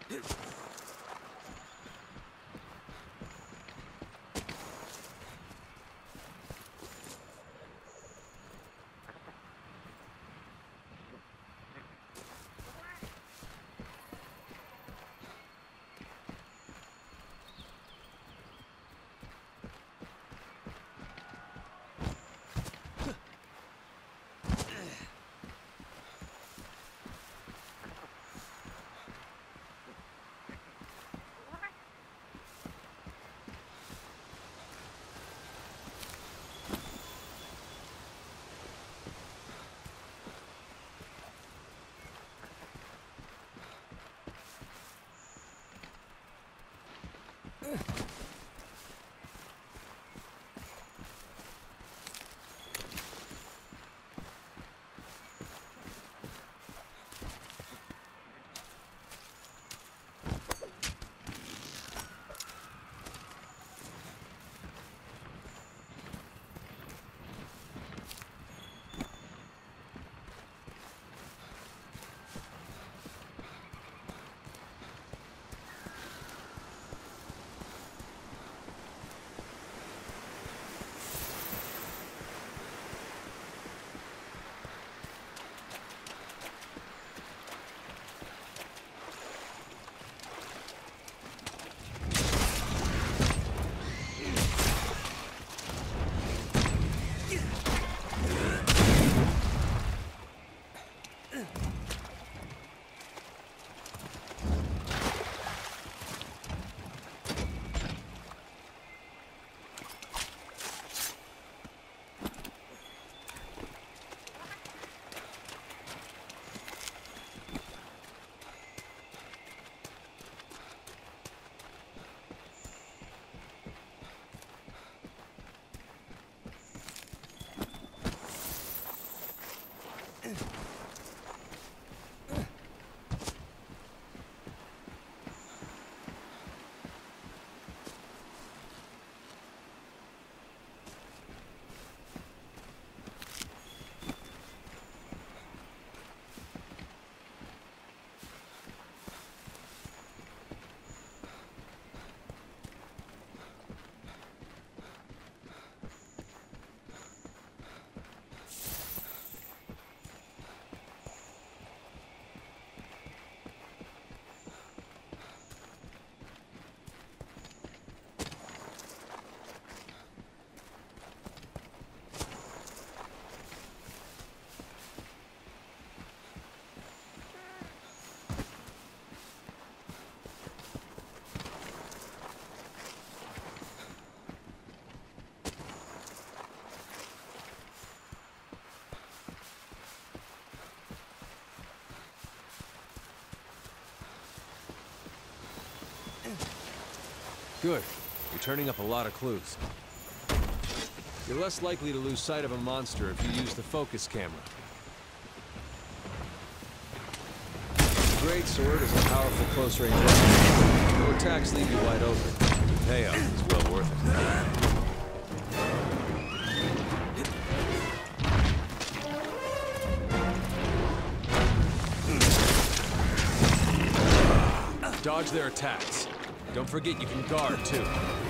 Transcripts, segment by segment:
Good. You're turning up a lot of clues. You're less likely to lose sight of a monster if you use the focus camera. The great sword is a powerful close-range weapon. No attacks leave you wide open. The payoff is well worth it. Dodge their attacks. Don't forget you can guard, too.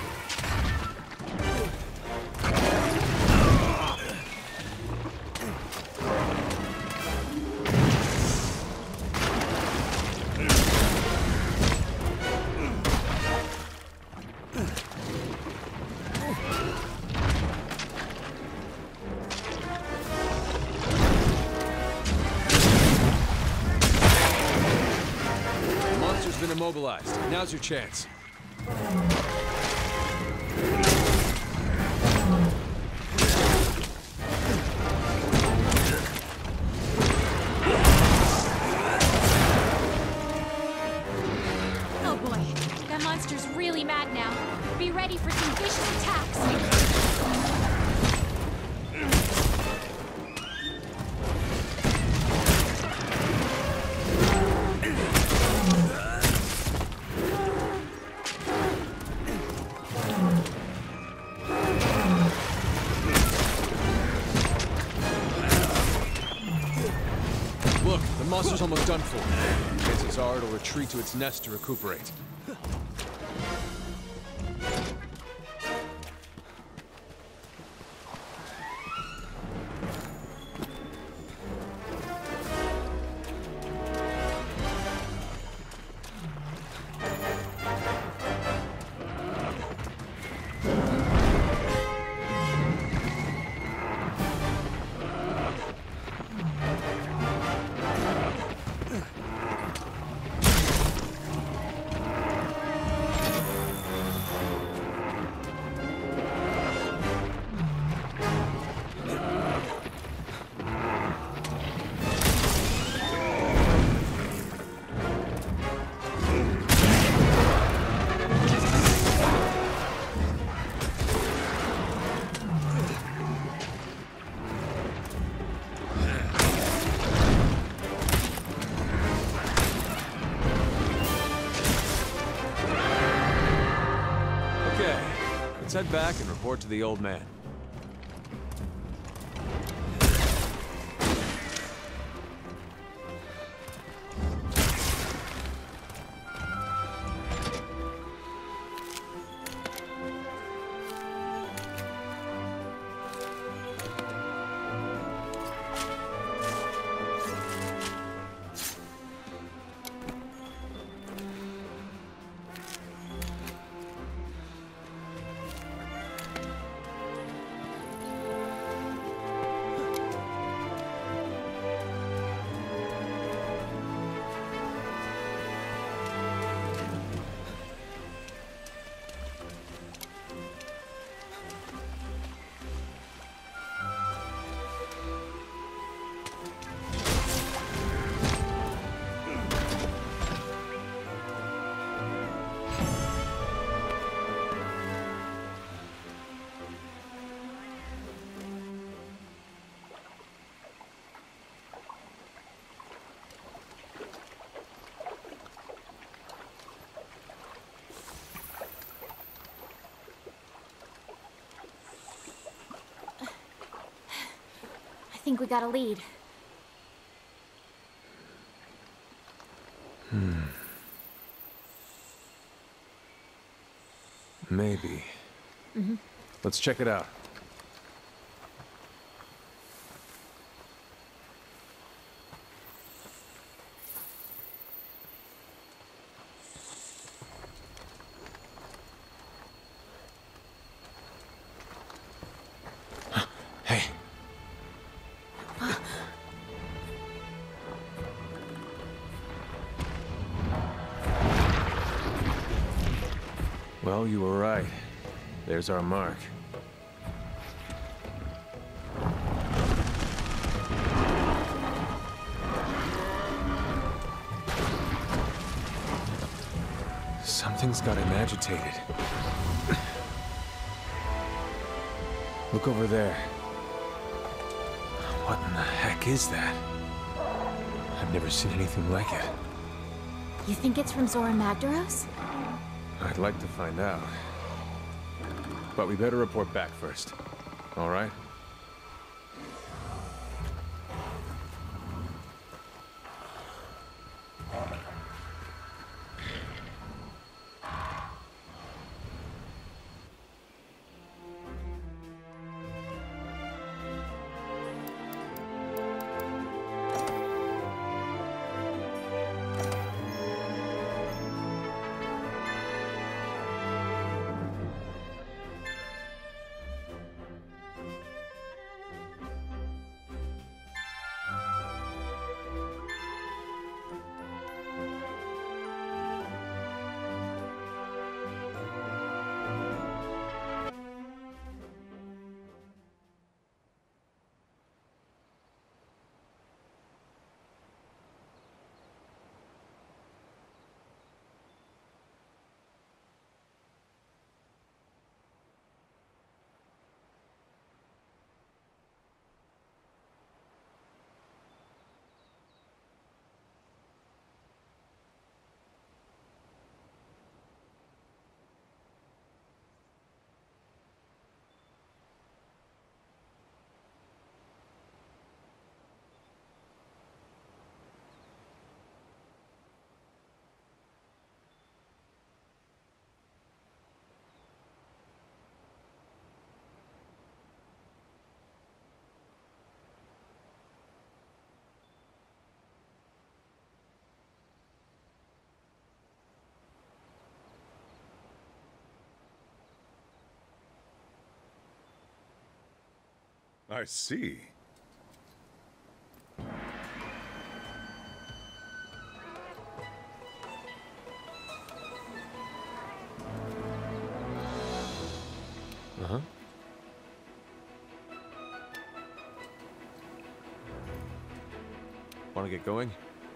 The monster's been immobilized. Now's your chance. Oh boy, that monster's really mad now. Be ready for some vicious attacks. Look, the monster's almost done for. Chances are it'll retreat to its nest to recuperate. Let's head back and report to the old man. I think we got a lead. Maybe. Let's check it out. Hey. Well, you were right. There's our mark. Something's got him agitated. Look over there. What in the heck is that? I've never seen anything like it. You think it's from Zora Magdaros? I'd like to find out. But we better report back first. All right? I see. Uh-huh. Want to get going?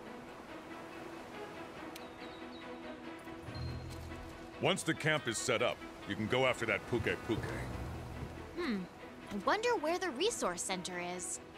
Once the camp is set up, you can go after that Puke Puke. I wonder where the resource center is.